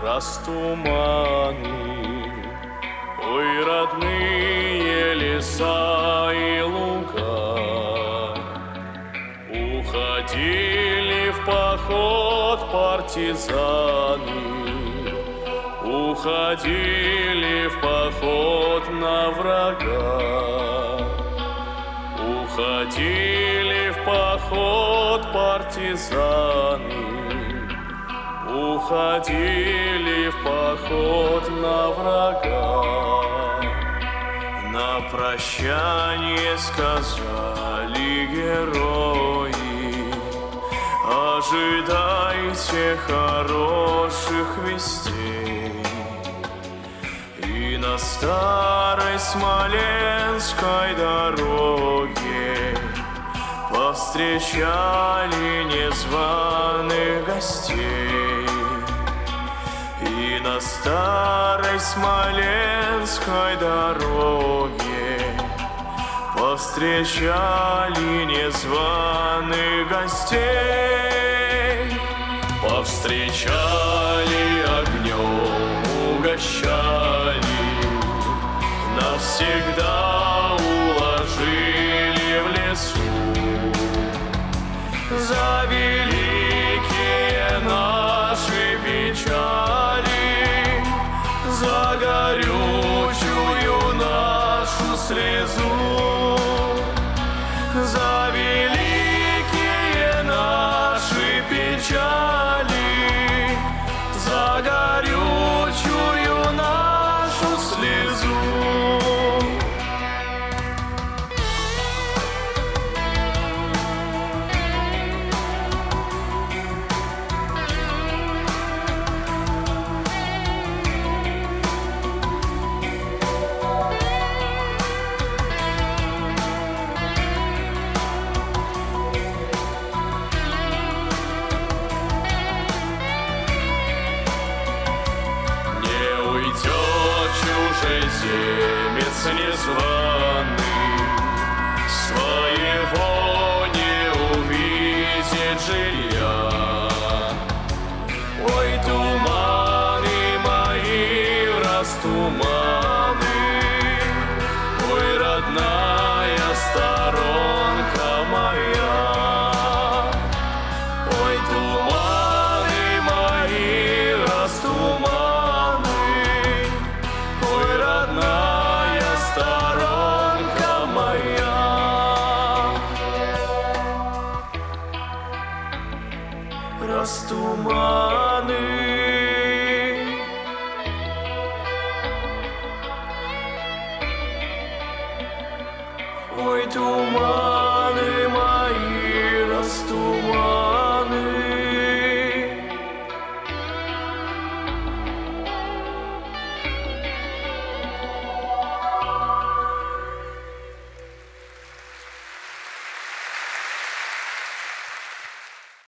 растуманы. Ой, родные леса и луга, уходили в поход партизаны, уходили в поход на врага, уходили в поход партизаны, уходили в поход на врага. На прощание сказали герои: ожидайте хороших вестей. И на старой Смоленской дороге повстречали незваных гостей. И на старой Смоленской дороге повстречали незваных гостей. Повстречали огнем, угощали, навсегда уложили в лесу. За великие наши печали, за горючую нашу слезу, за великие наши печали, за горючую нашу слезу. Чужеземец незваный своего не увидит жилья. Ой, туманы мои, растуманы, ой, родная сторонка моя. Ой, туманы мои, растуманы, родная сторонка моя. Растуманы, ой, туманы.